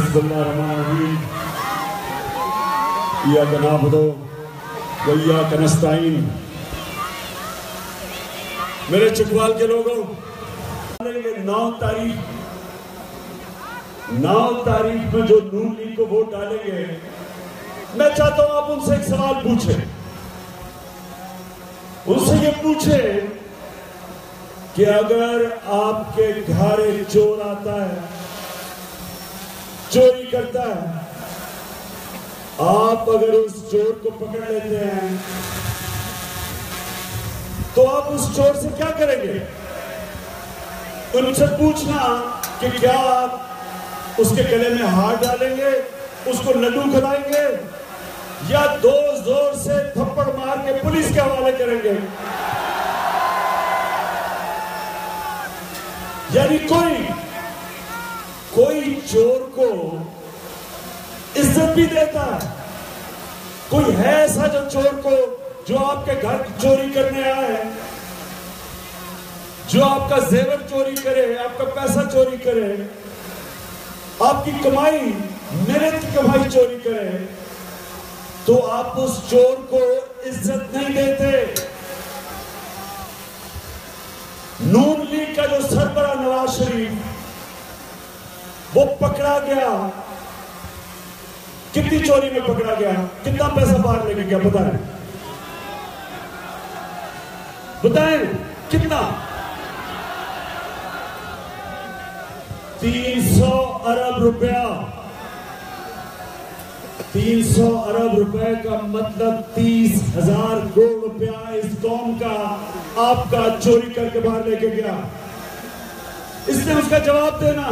बिस्मिल्लाहिर्रहमानिर्रहीम। इय्याका नअबुदु व इय्याका नस्तईन। मेरे चकवाल के लोगों, 9 तारीख में जो नून लीग को वोट डालेंगे, मैं चाहता हूं आप उनसे एक सवाल पूछें। उनसे ये पूछें कि अगर आपके घर एक चोर आता है, चोरी करता है, आप अगर उस चोर को पकड़ लेते हैं तो आप उस चोर से क्या करेंगे? उनसे पूछना कि क्या आप उसके गले में हाथ डालेंगे, उसको लड्डू खिलाएंगे, या जोर से थप्पड़ मार के पुलिस के हवाले करेंगे? यानी कोई चोर को इज्जत भी देता है। कोई है ऐसा जो चोर को, जो आपके घर चोरी करने आया है, जो आपका जेवर चोरी करे, आपका पैसा चोरी करे, आपकी कमाई, मेहनत की कमाई चोरी करे, तो आप उस चोर को इज्जत नहीं देते। नून लीग का जो सरबरा नवाज शरीफ, वो पकड़ा गया। कितनी चोरी में पकड़ा गया? कितना पैसा बाहर लेके गया? बताएं कितना? 300 अरब रुपया। 300 अरब रुपए का मतलब 30,000 करोड़ रुपया इस कौम का आपका चोरी करके बाहर लेके गया। इसने उसका जवाब देना,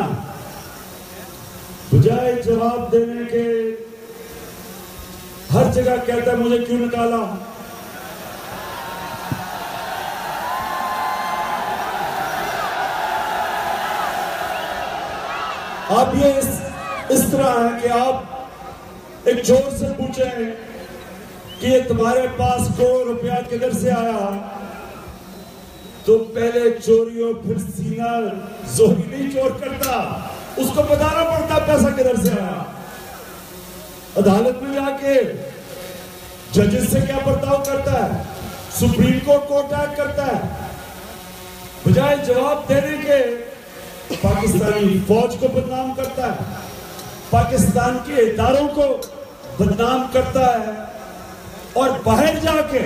बजाय जवाब देने के हर जगह कहता है मुझे क्यों निकाला। अब ये इस तरह है कि आप एक चोर से पूछें कि ये तुम्हारे पास करोड़ रुपया किधर से आया, तो पहले चोरी और फिर सीना जोरी नहीं चोर करता, उसको बताना पड़ता पैसा किधर से आया। अदालत में जाके जजेस से क्या बर्ताव करता है, सुप्रीम कोर्ट को अटैक करता है। बजाय जवाब देने के पाकिस्तानी फौज को बदनाम करता है, पाकिस्तान के इदारों को बदनाम करता है, और बाहर जाके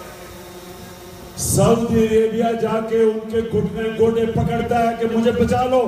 सऊदी अरेबिया जाके उनके घुटने गोडे पकड़ता है कि मुझे बचा लो,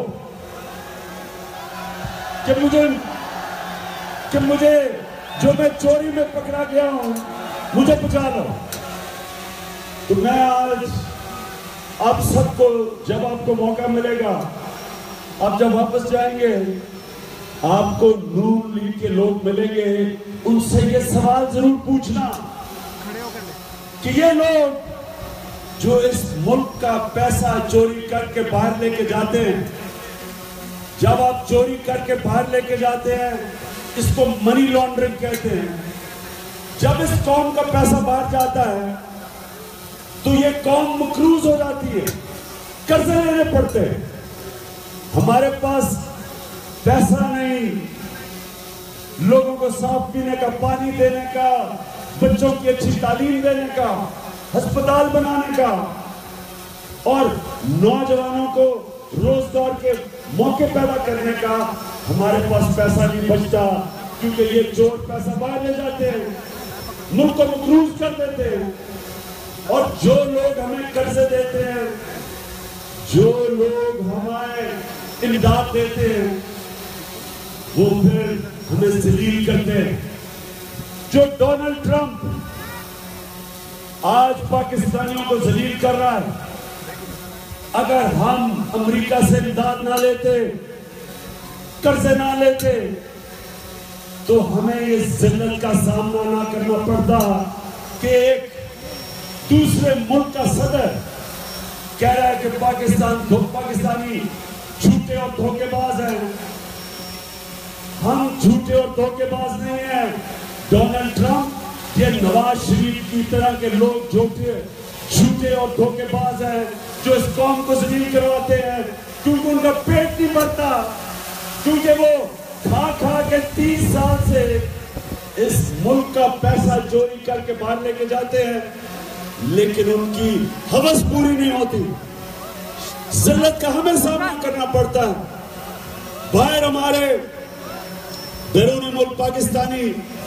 कि मुझे जो मैं चोरी में पकड़ा गया हूं, मुझे बचा लो। तो मैं आज आप सबको, जब आपको मौका मिलेगा, आप जब वापस जाएंगे, आपको नून लीग के लोग मिलेंगे, उनसे ये सवाल जरूर पूछना कि ये लोग जो इस मुल्क का पैसा चोरी करके बाहर लेके जाते हैं, जब आप चोरी करके बाहर लेके जाते हैं, इसको मनी लॉन्ड्रिंग कहते हैं। जब इस कौम का पैसा बाहर जाता है तो ये कौम मकरूज हो जाती है, कर्जे लेने पड़ते हैं। हमारे पास पैसा नहीं, लोगों को साफ पीने का पानी देने का, बच्चों की अच्छी तालीम देने का, अस्पताल बनाने का, और नौजवानों को रोजगार के मौके पैदा करने का हमारे पास पैसा नहीं बचता, क्योंकि ये चोर पैसा बाहर ले जाते हैं, मुल्क को मकरूज कर देते हैं। और जो लोग हमें कर्जे देते हैं, जो लोग हमें इमदाद देते हैं, वो फिर हमें जलील करते हैं। जो डोनाल्ड ट्रंप आज पाकिस्तानियों को जलील कर रहा है, अगर हम अमेरिका से इमदाद ना लेते, कर्जे ना लेते, तो हमें इस जिल्लत का सामना ना करना पड़ता कि एक दूसरे मुल्क का सदर कह रहा है कि पाकिस्तानी झूठे और धोखेबाज हैं। हम झूठे और धोखेबाज नहीं हैं। डोनाल्ड ट्रंप, ये नवाज शरीफ की तरह के लोग झूठे और धोखेबाज हैं, जो इस कौम को जलील करवाते हैं, क्योंकि उनका पेट नहीं भरता, क्योंकि वो खा से इस मुल्क का पैसा चोरी करके बाहर लेके जाते हैं, लेकिन उनकी हवस पूरी नहीं होती। जिल्लत का हमें सामना करना पड़ता है। बाहर हमारे बैरून मुल्क पाकिस्तानी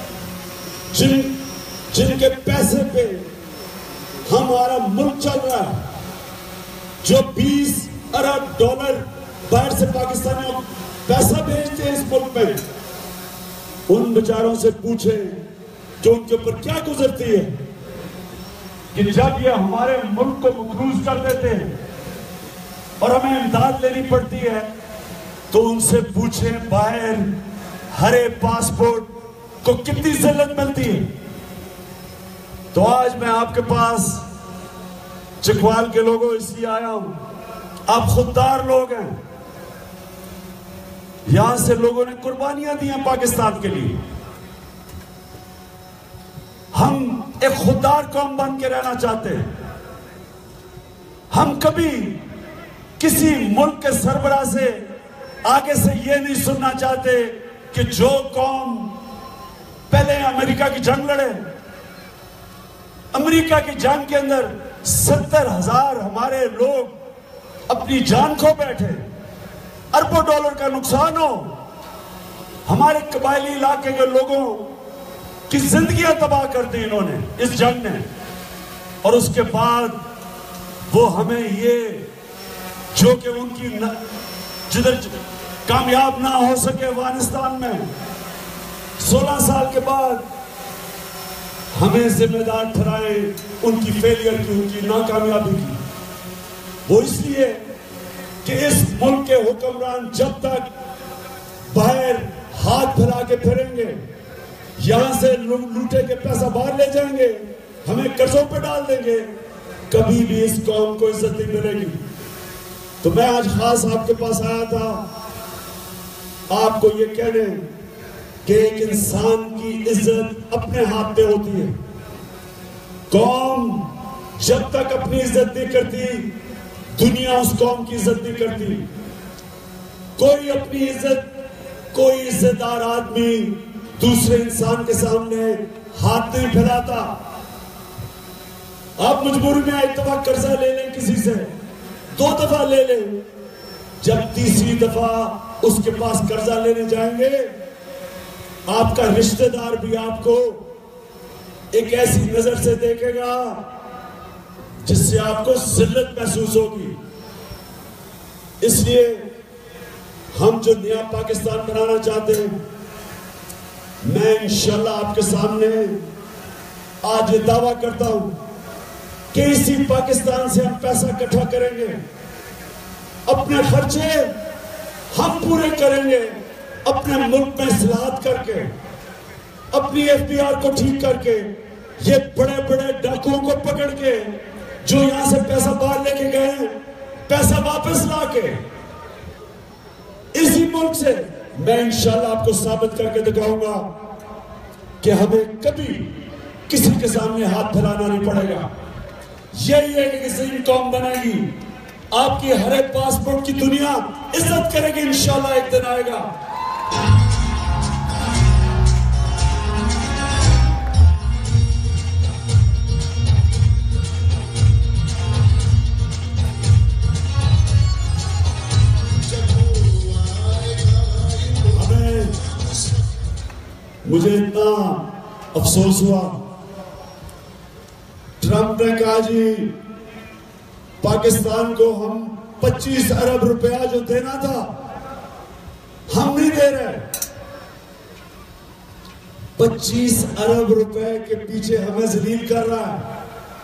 जिनके पैसे पे हमारा मुल्क चल रहा है, जो 20 अरब डॉलर बाहर से पाकिस्तानियों पैसा भेजते हैं इस मुल्क में, उन बेचारों से पूछे कि उनके ऊपर क्या गुजरती है कि जब ये हमारे मुल्क को मकरूज कर देते हैं और हमें इमदाद लेनी पड़ती है, तो उनसे पूछे बाहर हरे पासपोर्ट को कितनी जिल्लत मिलती है। तो आज मैं आपके पास चिकवाल के लोगों इसलिए आया हूं, आप खुददार लोग हैं, यहां से लोगों ने कुर्बानियां दी हैं पाकिस्तान के लिए। हम एक खुददार कौम बन के रहना चाहते हैं। हम कभी किसी मुल्क के सरबराह से आगे से ये नहीं सुनना चाहते कि जो कौम पहले अमेरिका की जंग लड़े, अमेरिका की जंग के अंदर 70,000 हमारे लोग अपनी जान खो बैठे, अरबों डॉलर का नुकसान हो, हमारे कबायली इलाके के लोगों की जिंदगियां तबाह कर दी इन्होंने इस जंग ने। और उसके बाद वो हमें ये जो कि उनकी जिधर कामयाब ना हो सके अफगानिस्तान में 16 साल के बाद हमें जिम्मेदार ठहराए उनकी फेलियर की, उनकी नाकामयाबी की। वो इसलिए कि इस मुल्क के हुक्मरान जब तक बाहर हाथ फैला के फिरेंगे, यहां से लूटे के पैसा बाहर ले जाएंगे, हमें कर्जों पे डाल देंगे, कभी भी इस कौम को इज्जत नहीं मिलेगी। तो मैं आज खास आपके पास आया था आपको ये कहने कि एक इंसान की इज्जत अपने हाथ में होती है। कौम जब तक अपनी इज्जत नहीं करती, दुनिया उस कौम की इज्जत नहीं करती। कोई अपनी इज्जत, कोई इज्जतदार आदमी दूसरे इंसान के सामने हाथ नहीं फैलाता। आप मजबूरी में एक दफा कर्जा ले लें किसी से, 2 दफा ले लें, जब तीसरी दफा उसके पास कर्जा लेने जाएंगे, आपका रिश्तेदार भी आपको एक ऐसी नजर से देखेगा जिससे आपको जिल्लत महसूस होगी। इसलिए हम जो नया पाकिस्तान बनाना चाहते हैं, मैं इंशाल्लाह आपके सामने आज ये दावा करता हूं कि इसी पाकिस्तान से हम पैसा इकट्ठा करेंगे, अपने खर्चे हम पूरे करेंगे, अपने मुल्क में इस्लाहत करके, अपनी एफबीआर को ठीक करके, ये बड़े बड़े डाकुओं को पकड़ के जो यहां से पैसा बाहर लेके गए, पैसा वापस लाके इसी मुल्क से मैं इंशाल्लाह आपको साबित करके दिखाऊंगा कि हमें कभी किसी के सामने हाथ फैलाना नहीं पड़ेगा। यही है कि किसी कौम बनेगी, आपकी हरे पासपोर्ट की दुनिया इज्जत करेगी, इंशाल्लाह एक दिन आएगा। मुझे इतना अफसोस हुआ, ट्रंप ने कहा जी पाकिस्तान को हम 25 अरब रुपया जो देना था हम नहीं दे रहे। 25 अरब रुपए के पीछे हमें जलील कर रहा है।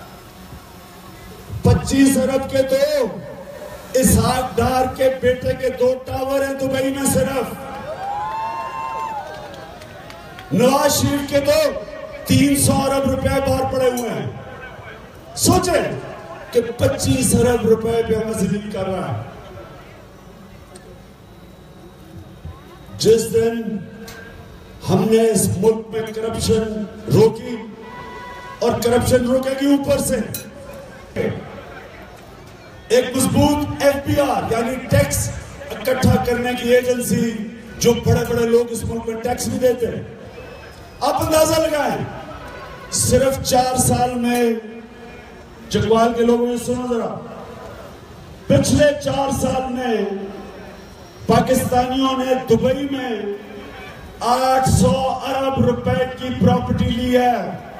25 अरब के तो इसहाक डार के बेटे के 2 टावर हैं दुबई में सिर्फ। नवाज शरीफ के तो 300 अरब रुपए बाहर पड़े हुए हैं। सोचे कि 25 अरब रुपए पे हमें जलील कर रहा है। जिस दिन हमने इस मुल्क में करप्शन रोकी और करप्शन रोकेगी ऊपर से, एक मजबूत एफबीआर यानी टैक्स इकट्ठा करने की एजेंसी, जो बड़े बड़े लोग इस मुल्क में टैक्स नहीं देते, आप अंदाजा लगाएं, सिर्फ 4 साल में, चकवाल के लोगों ने सुनो जरा, पिछले 4 साल में पाकिस्तानियों ने दुबई में 800 अरब रुपए की प्रॉपर्टी ली है।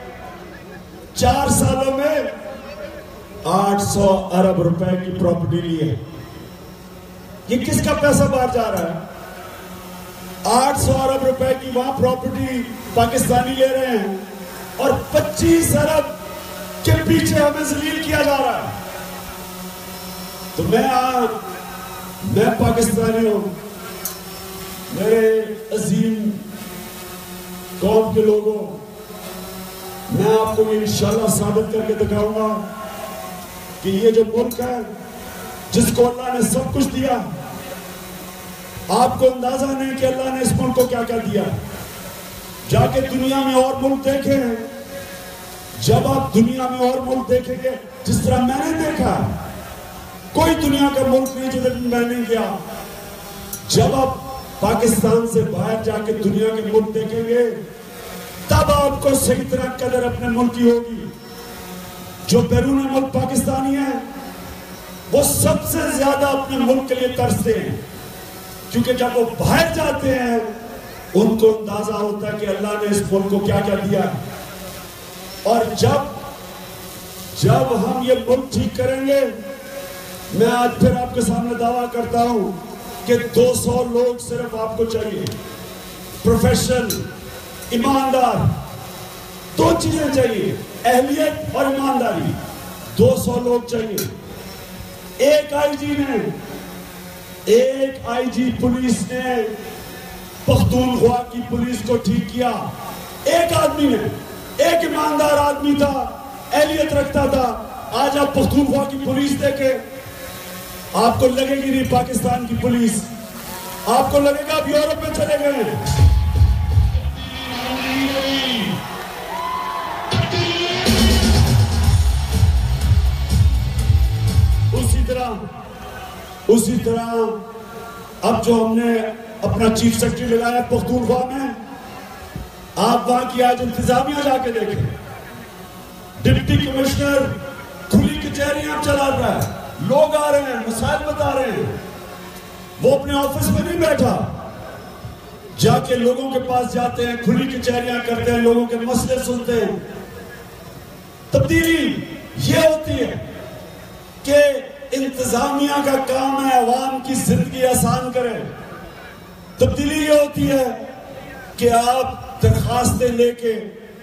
4 सालों में 800 अरब रुपए की प्रॉपर्टी ली है। ये किसका पैसा बाहर जा रहा है? 800 अरब रुपए की वहां प्रॉपर्टी पाकिस्तानी ले रहे हैं और 25 अरब के पीछे हमें जलील किया जा रहा है। तो मैं पाकिस्तानी हूं, मेरे अजीम कौम के लोगों, मैं आपको इंशाल्लाह साबित करके दिखाऊंगा कि ये जो मुल्क है जिसको अल्लाह ने सब कुछ दिया, आपको अंदाजा नहीं कि अल्लाह ने इस मुल्क को क्या क्या दिया। जाके दुनिया में और मुल्क देखें, जब आप दुनिया में और मुल्क देखेंगे जिस तरह मैंने देखा, कोई दुनिया का मुल्क नहीं जिधर मैं नहीं गया। जब आप पाकिस्तान से बाहर जाके दुनिया के मुल्क देखेंगे तब आपको सही तरह कदर अपने मुल्क की होगी। जो बैरून मुल्क पाकिस्तानी है वो सबसे ज्यादा अपने मुल्क के लिए तरसते हैं, क्योंकि जब वो बाहर जाते हैं उनको अंदाजा होता है कि अल्लाह ने इस मुल्क को क्या क्या दिया। और जब हम ये मुल्क ठीक करेंगे, मैं आज फिर आपके सामने दावा करता हूं कि 200 लोग सिर्फ आपको चाहिए, प्रोफेशनल, ईमानदार। 2 चीजें चाहिए, अहलियत और ईमानदारी। 200 लोग चाहिए। एक आईजी पुलिस ने पख्तूनख्वा की पुलिस को ठीक किया। एक आदमी ने, एक ईमानदार आदमी था, अहलियत रखता था। आज आप पख्तूनख्वा की पुलिस देखे, आपको लगेगी नहीं पाकिस्तान की पुलिस, आपको लगेगा आप यूरोप में चले गए। उसी तरह अब जो हमने अपना चीफ सेक्रेटरी लगाया पख्तूनख्वा में, आप वहां की आज इंतजामिया जाके देखें। डिप्टी कमिश्नर खुली कचहरियां चला रहा है, लोग आ रहे हैं, मसाइल बता रहे हैं, वो अपने ऑफिस में नहीं बैठा, जाके लोगों के पास जाते हैं, खुली कचहरियां करते हैं, लोगों के मसले सुनते हैं। तब्दीली ये होती है कि इंतजामिया का काम है अवाम की जिंदगी आसान करें। तब्दीली ये होती है कि आप दरखास्तें लेके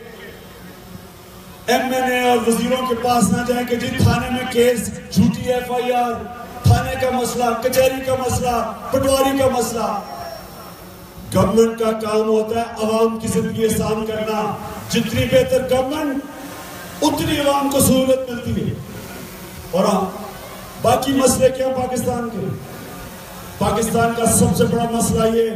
एमएनए और वजीरों के पास ना जाए कि जी थाने में केस, झूठी एफआईआर, थाने का मसला, कचहरी का मसला, पटवारी का मसला। गवर्नमेंट का काम होता है अवाम की जिंदगी आसान करना। जितनी बेहतर गवर्नमेंट उतनी अवाम को सहूलत मिलती है। और बाकी मसले क्या पाकिस्तान के? पाकिस्तान का सबसे बड़ा मसला ये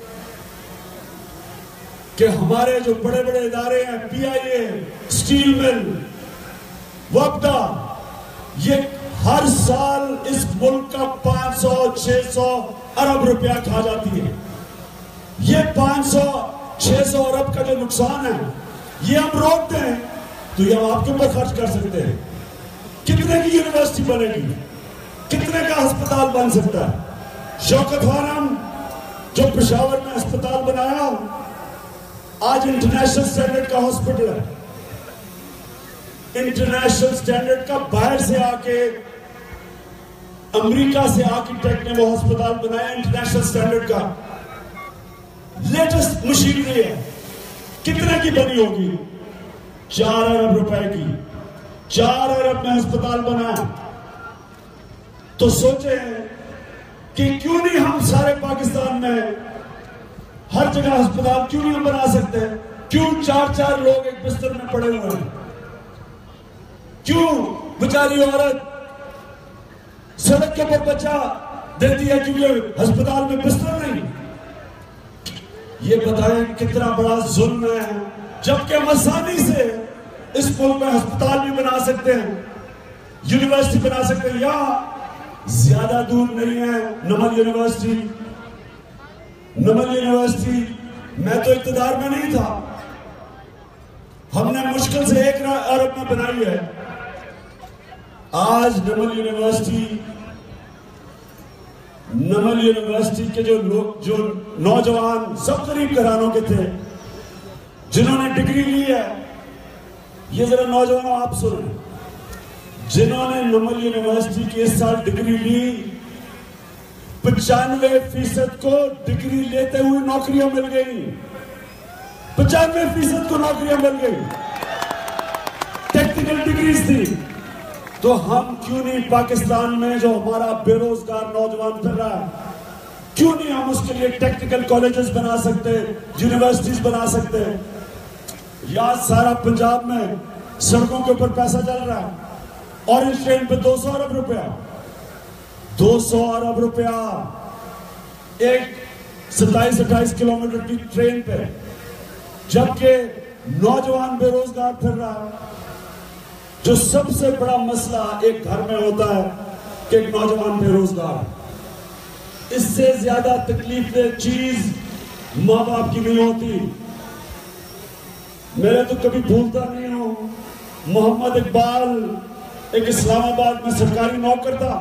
कि हमारे जो बड़े बड़े इदारे हैं, पीआईए, स्टील मिल, वक्ता, ये हर साल इस मुल्क का 500-600 अरब रुपया खा जाती है। ये 500-600 अरब का जो नुकसान है, ये हम रोक दें तो ये हम आपके ऊपर खर्च कर सकते हैं। कितने की यूनिवर्सिटी बनेगी, कितने का अस्पताल बन सकता है? शौकत खानम जो पेशावर में अस्पताल बनाया, आज इंटरनेशनल स्टैंडर्ड का हॉस्पिटल है। इंटरनेशनल स्टैंडर्ड का, बाहर से आके अमेरिका से आर्किटेक्ट ने वो अस्पताल बनाया इंटरनेशनल स्टैंडर्ड का, लेटेस्ट मशीनरी है। कितने की बनी होगी? 4 अरब रुपए की। 4 अरब में अस्पताल बनाया। तो सोचे कि क्यों नहीं हम सारे पाकिस्तान में हर जगह अस्पताल क्यों नहीं हम बना सकते? क्यों 4-4 लोग एक बिस्तर में पड़े हुए हैं? क्यों बेचारी औरत सड़क के ऊपर बच्चा देती है क्योंकि अस्पताल में बिस्तर नहीं? ये बताएं कितना बड़ा जुल्म है, जबकि हम आसानी से इस मुल्क में अस्पताल भी बना सकते हैं, यूनिवर्सिटी बना सकते हैं। या ज्यादा दूर नहीं है नमल यूनिवर्सिटी। नमल यूनिवर्सिटी, मैं तो इक़्तिदार में नहीं था, हमने मुश्किल से 1 अरब में बनाई है। आज नमल यूनिवर्सिटी के जो लोग, जो नौजवान सब गरीब घरानों के थे जिन्होंने डिग्री ली है, ये जरा नौजवानों आप सुने, जिन्होंने नमल यूनिवर्सिटी की इस साल डिग्री ली, 95% को डिग्री लेते हुए नौकरियां मिल गई। 95% को नौकरियां मिल गई, टेक्निकल डिग्रीज थी। तो हम क्यों नहीं पाकिस्तान में जो हमारा बेरोजगार नौजवान फिर रहा है, क्यों नहीं हम उसके लिए टेक्निकल कॉलेजेस बना सकते, यूनिवर्सिटीज बना सकते? या सारा पंजाब में सड़कों के ऊपर पैसा चल रहा है, ऑरेंज ट्रेन पे 200 अरब रुपया, 200 अरब रुपया एक 27-28 किलोमीटर की ट्रेन पे, जबकि नौजवान बेरोजगार फिर रहा है। जो सबसे बड़ा मसला एक घर में होता है कि एक नौजवान बेरोजगार, इससे ज्यादा तकलीफदेह चीज मां बाप की नहीं होती। मैं तो कभी भूलता नहीं हूं, मोहम्मद इकबाल एक इस्लामाबाद में सरकारी नौकर था,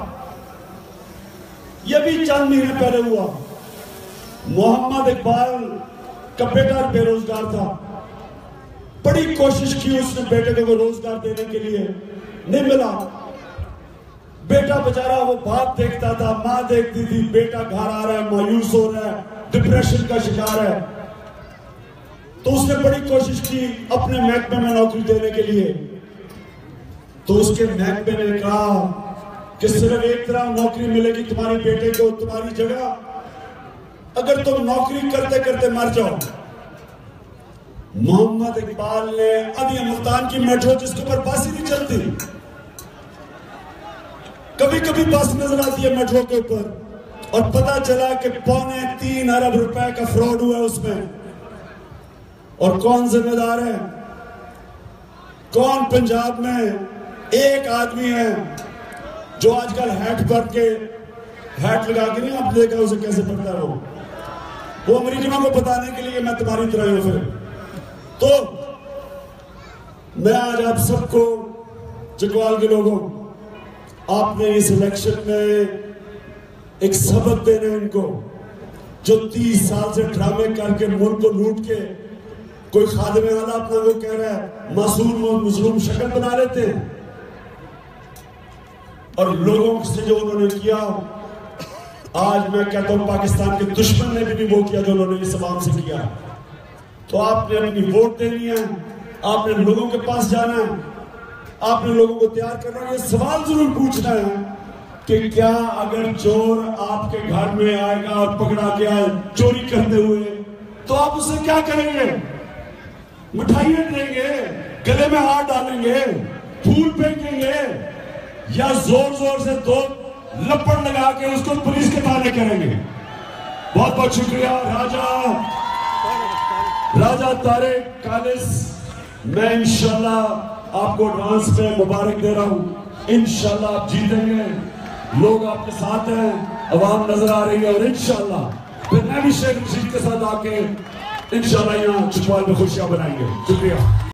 यह भी चंद महीने पहले हुआ। मोहम्मद इकबाल का बेटा बेरोजगार था, बड़ी कोशिश की उसने बेटे को रोजगार देने के लिए, नहीं मिला। बेटा बेचारा वो बाप देखता था, मां देखती थी, बेटा घर आ रहा है, मायूस हो रहा है, डिप्रेशन का शिकार है। तो उसने बड़ी कोशिश की अपने महकमे में नौकरी देने के लिए। तो उसके महकमे ने कहा कि सिर्फ एक तरह नौकरी मिलेगी तुम्हारे बेटे को, तुम्हारी जगह, अगर तुम नौकरी करते करते मर जाओ। मोहम्मद इकबाल ने अभी मुल्तान की मेट्रो, जिसके ऊपर बस ही नहीं चलती, कभी कभी बस नजर आती है मेट्रो के ऊपर, और पता चला कि 3.25 अरब रुपए का फ्रॉड हुआ है उसमें। और कौन जिम्मेदार है? कौन पंजाब में एक आदमी है जो आजकल हैट पर के, हैट लगा के नहीं, आप देखा उसे कैसे पढ़ता रहो, वो अमेरिकनों को बताने के लिए मैं तुम्हारी तरह हूं। फिर तो मैं आज आप सबको, चकवाल के लोगों, आपने इस इलेक्शन में एक सबक देने उनको जो 30 साल से ड्रामे करके मुल्क को लूट के, कोई खादिम आला अपना वो कह रहा है, मासूम और मजलूम शक्ल बना लेते हैं। और लोगों से जो उन्होंने किया, आज मैं कहता हूं पाकिस्तान के दुश्मन ने भी नहीं वो किया जो उन्होंने इस अवाम से किया। तो आपने अपनी वोट देनी है, आपने लोगों के पास जाना है, आपने लोगों को तैयार करना है, ये सवाल जरूर पूछना है कि क्या अगर चोर आपके घर में आएगा और पकड़ा गया चोरी करते हुए, तो आप उससे क्या करेंगे? मिठाइयां देंगे, गले में हाथ डालेंगे, फूल फेंकेंगे, या जोर जोर से 2 लपड़ लगा के उसको पुलिस के थाने करेंगे? बहुत बहुत शुक्रिया राजा तारिक कालिस। मैं इंशाल्लाह आपको एडवांस में मुबारक दे रहा हूं। इंशाल्लाह आप जीतेंगे, लोग आपके साथ हैं, अवाम नजर आ रही है, और इंशाल्लाह फिर मैं भी शेख रशीद के साथ आके इंशाल्लाह यहाँ चकवाल में खुशियां बनाएंगे। शुक्रिया।